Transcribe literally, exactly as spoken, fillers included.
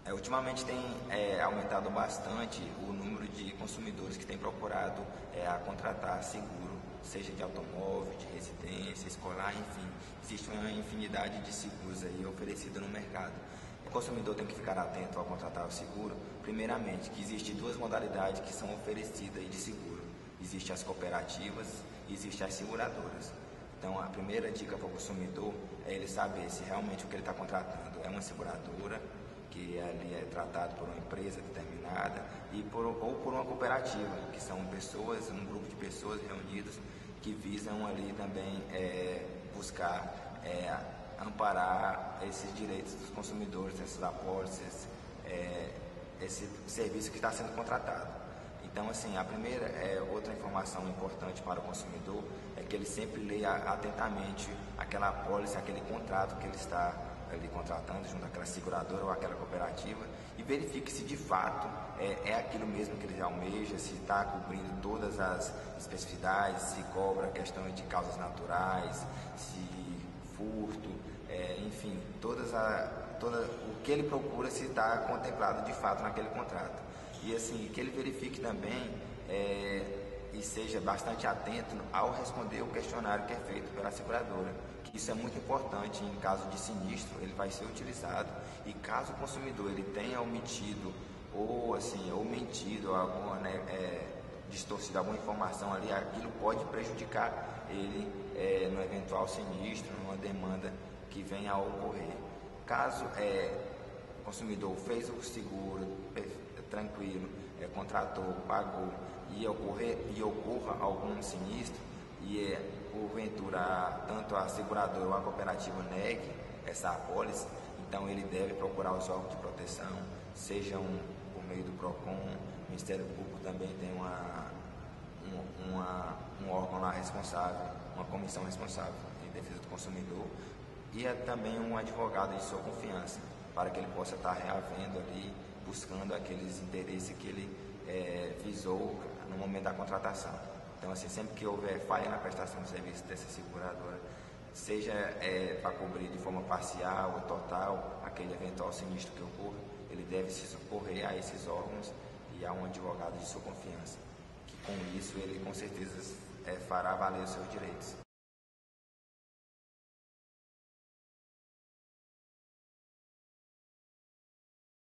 É, ultimamente tem é, aumentado bastante o número de consumidores que têm procurado é, a contratar seguro, seja de automóvel, de residência, escolar, enfim. Existe uma infinidade de seguros aí oferecidos no mercado. O consumidor tem que ficar atento ao contratar o seguro, primeiramente, que existem duas modalidades que são oferecidas de seguro. Existem as cooperativas e existem as seguradoras. Então, a primeira dica para o consumidor é ele saber se realmente o que ele está contratando é uma seguradora, que ali é tratado por uma empresa determinada, e por, ou por uma cooperativa, que são pessoas, um grupo de pessoas reunidas que visam ali também é, buscar é, amparar esses direitos dos consumidores, essas apólices, é, esse serviço que está sendo contratado. Então, assim, a primeira é outra informação importante para o consumidor é que ele sempre leia atentamente aquela apólice, aquele contrato que ele está ali contratando junto àquela seguradora ou aquela cooperativa e verifique se de fato é, é aquilo mesmo que ele almeja, se está cobrindo todas as especificidades, se cobra a questão de causas naturais, se furto, é, enfim, todas a, toda, o que ele procura se está contemplado de fato naquele contrato. E assim, que ele verifique também é, e seja bastante atento ao responder o questionário que é feito pela seguradora, que isso é muito importante. Em caso de sinistro, ele vai ser utilizado, e caso o consumidor ele tenha omitido ou assim ou mentido, alguma, né, é, distorcido alguma informação ali, aquilo pode prejudicar ele é, no eventual sinistro, numa demanda que venha a ocorrer. Caso é, o consumidor fez o seguro tranquilo, é, contratou, pagou e, ocorrer, e ocorra algum sinistro e é, porventura tanto a seguradora ou a cooperativa negue essa apólice, então ele deve procurar os órgãos de proteção, sejam por meio do PROCON. O Ministério Público também tem uma, um, uma, um órgão lá responsável, uma comissão responsável em defesa do consumidor, e é também um advogado de sua confiança, para que ele possa estar reavendo ali, buscando aqueles interesses que ele é, visou no momento da contratação. Então, assim, sempre que houver falha na prestação de serviço dessa seguradora, seja é, para cobrir de forma parcial ou total aquele eventual sinistro que ocorra, ele deve se socorrer a esses órgãos e a um advogado de sua confiança, que com isso ele com certeza é, fará valer os seus direitos.